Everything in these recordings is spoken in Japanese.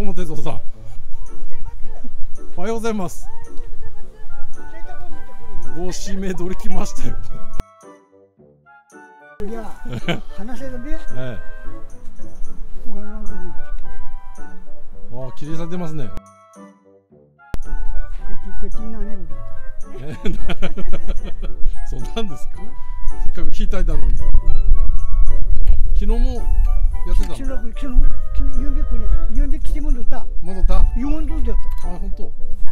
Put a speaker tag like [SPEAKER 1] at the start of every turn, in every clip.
[SPEAKER 1] も哲夫さん。おはようございます。ご指名取り来ましたよ。
[SPEAKER 2] いや、話せるべ。
[SPEAKER 1] ああ、綺麗さ出ますね。そうなんですか。せっかく聞いたいたのに。昨日もやってたの。戻った。あ、本当。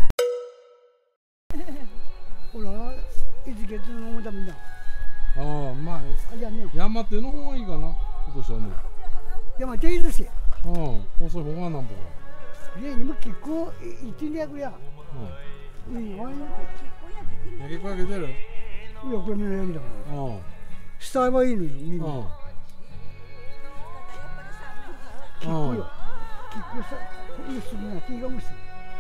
[SPEAKER 2] ほら、いつ月のだみんな。
[SPEAKER 1] ああ、まあ、山手の方がいいかな。今年はね。
[SPEAKER 2] 山手いいですよ。
[SPEAKER 1] うん、細い方がなんぼか。
[SPEAKER 2] ね、今結構一年やくや。
[SPEAKER 1] うん。結構焼けてる。
[SPEAKER 2] いや、これみんな焼けたから。
[SPEAKER 1] うん。
[SPEAKER 2] スタイルはいいのよ、みんな。結構よ。結構さ、結びな、気がむし。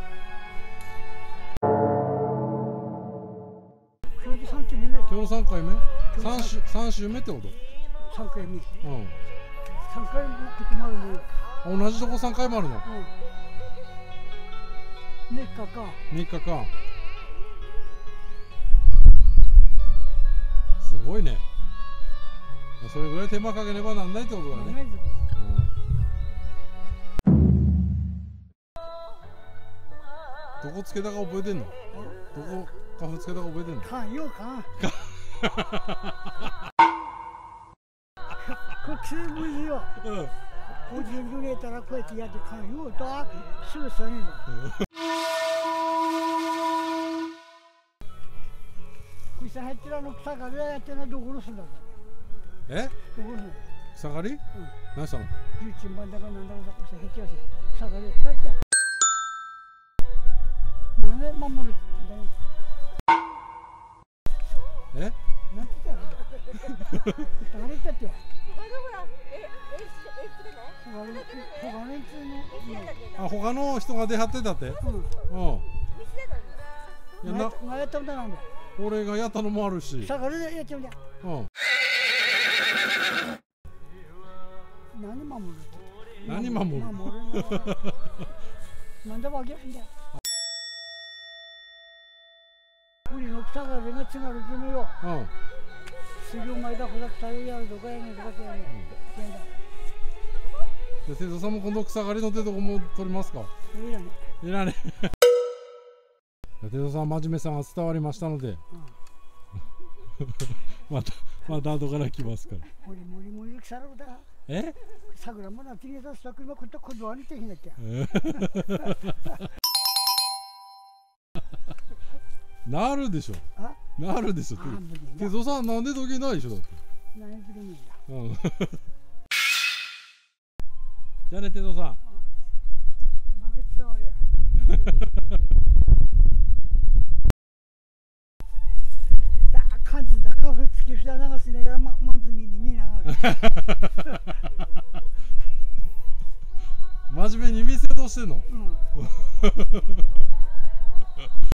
[SPEAKER 1] 今日3回目？3週目ってこと
[SPEAKER 2] ？3回目。
[SPEAKER 1] うん。
[SPEAKER 2] 3回も来てもらうの。
[SPEAKER 1] 同じとこ3回もあるの。
[SPEAKER 2] 3日か。
[SPEAKER 1] 3日か。すごいね。それぐらい手間かければなんないってことだね。どこつけたか覚えてんの？どこ花粉つけたか覚えてんの？
[SPEAKER 2] かんよかん。こっちむずよ。こっちに入れたらこうやってやってかんよとすぐそれの。こいつ入ってるの草刈りやってるのどころすんだから。
[SPEAKER 1] え？
[SPEAKER 2] どころすん。
[SPEAKER 1] 草刈り？何したの
[SPEAKER 2] ？11番だかなんだかさ、こいつ減ってやし。草刈りだって。なんで守るって言うんだよ。
[SPEAKER 1] え？
[SPEAKER 2] なんて言ったら誰だって。
[SPEAKER 1] あ、他の人が出はってたって？うん。いや
[SPEAKER 2] なやったんだなんだ。
[SPEAKER 1] 俺がやったのもあるし。
[SPEAKER 2] 草刈りでやっちゃうんだ。
[SPEAKER 1] うん。
[SPEAKER 2] 何守る？
[SPEAKER 1] 何守る？
[SPEAKER 2] なんでわけないんだよ。これの草刈りがつがるとのよ。うん。すぐ前だこだ草やるとかやねとかってやね。
[SPEAKER 1] で、哲夫さんも今度草刈りの手とこも取りますか？
[SPEAKER 2] いらね。
[SPEAKER 1] いらね。哲夫さん真面目さが伝わりましたので、また後から来ますから。
[SPEAKER 2] もり草ろだ。
[SPEAKER 1] え？
[SPEAKER 2] 桜もなってきた桜もことこどわにてひなきゃ。
[SPEAKER 1] なるでしょ。なるでしょ。哲夫さんなんで時計ないでしょだって。
[SPEAKER 2] 何時にいいんだ。
[SPEAKER 1] うん。じゃあね、哲夫さん。
[SPEAKER 2] 感じだかふつきふた流しながらまず見ながら。
[SPEAKER 1] 真面目に店どうしてんの？